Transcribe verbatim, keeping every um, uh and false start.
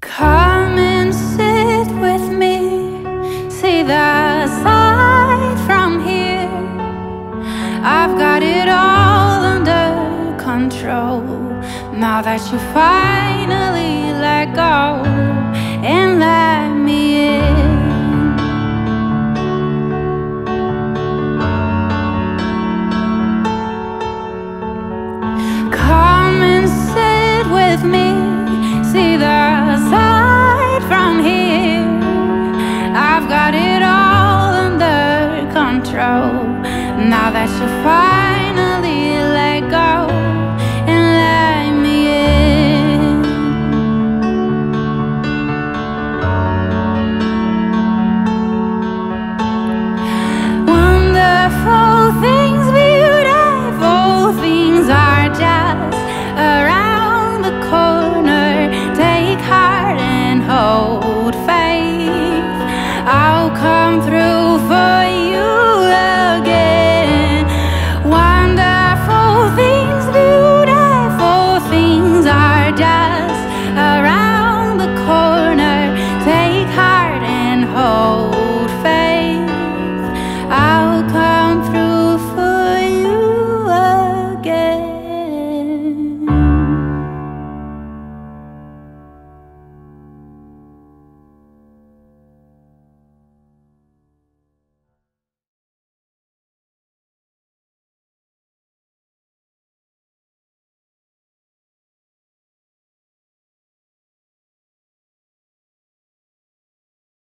Come and sit with me, see the sight from here. I've got it all under control, now that you finally let go and let me in. Come and sit with me, see the sight from here. I've got it all under control, now that you're fine.